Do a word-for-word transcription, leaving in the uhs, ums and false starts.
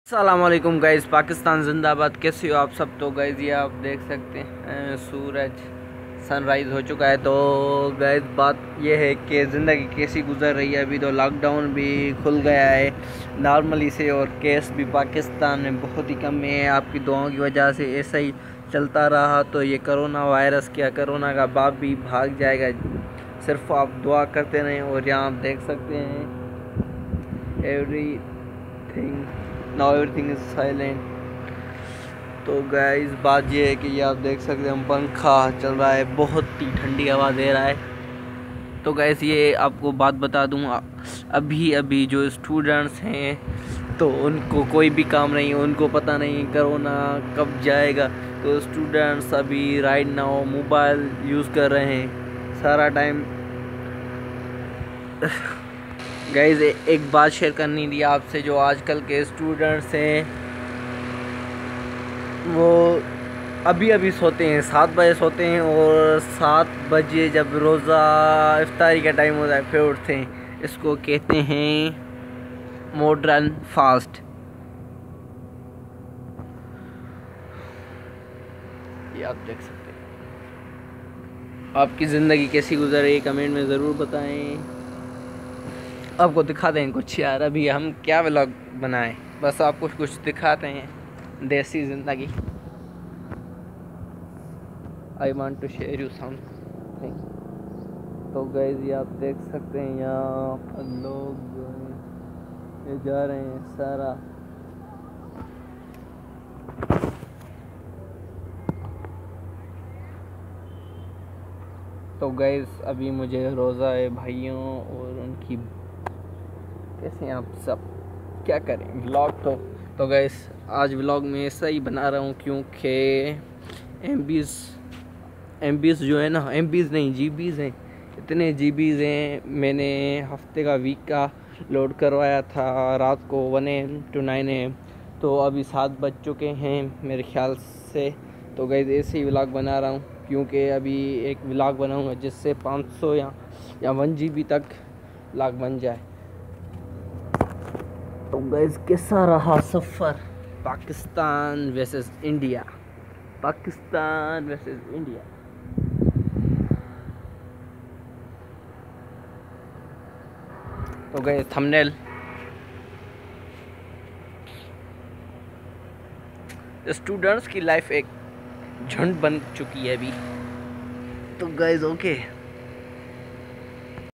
अस्सलाम वालेकुम गाइस, पाकिस्तान जिंदाबाद। कैसे हो आप सब? तो गाइस ये आप देख सकते हैं सूरज सनराइज़ हो चुका है। तो गाइस बात ये है कि ज़िंदगी कैसी गुजर रही है। अभी तो लॉकडाउन भी खुल गया है नॉर्मली से, और केस भी पाकिस्तान में बहुत ही कम है। आपकी दुआओं की वजह से ऐसा ही चलता रहा तो ये कोरोना वायरस क्या, कोरोना का बाप भी भाग जाएगा। सिर्फ आप दुआ करते रहें। और यहाँ आप देख सकते हैं everything now everything is silent. तो गाइस बात ये है कि ये आप देख सकते हैं पंखा चल रहा है, बहुत ही ठंडी हवा दे रहा है। तो गाइस ये आपको बात बता दूं, अभी अभी जो स्टूडेंट्स हैं तो उनको कोई भी काम नहीं है, उनको पता नहीं कोरोना कब जाएगा। तो स्टूडेंट्स अभी राइट नाउ मोबाइल यूज़ कर रहे हैं सारा टाइम। गाइस एक बात शेयर करनी थी आपसे, जो आजकल के स्टूडेंट्स हैं वो अभी अभी सोते हैं, सात बजे सोते हैं, और सात बजे जब रोज़ा इफ्तारी का टाइम होता है फिर उठते हैं। इसको कहते हैं मॉडर्न फास्ट। ये आप देख सकते हैं। आपकी ज़िंदगी कैसी गुजर रही है कमेंट में ज़रूर बताएं। आपको दिखाते हैं कुछ यार, अभी हम क्या व्लॉग बनाएं, बस आपको कुछ दिखाते हैं देसी ज़िंदगी। I want to share you something. तो गाइस ये आप देख सकते हैं यहाँ पर लोग ये जा रहे हैं सारा। तो गाइस अभी मुझे रोज़ा है भाइयों, और उनकी कैसे हैं आप सब, क्या करें व्लॉग। तो तो गाइस आज व्लॉग में ऐसा ही बना रहा हूँ क्योंकि एम बीज़ एम बीज़ जो है ना, एम बीज़ नहीं जी बीज़ हैं, इतने जी बीज़ हैं। मैंने हफ्ते का वीक का लोड करवाया था रात को one A M two nine A M. तो अभी सात बज चुके हैं मेरे ख्याल से। तो गाइस ऐसे ही व्लॉग बना रहा हूँ क्योंकि अभी एक व्लॉग बनाऊँगा जिससे पाँच सौ या या वन जी बी तक व्लॉग बन जाए। तो गाइस कैसा रहा सफ़र Pakistan versus India, Pakistan versus India. तो गाइस थंबनेल, स्टूडेंट्स की लाइफ एक झंड बन चुकी है अभी। तो गाइस ओके।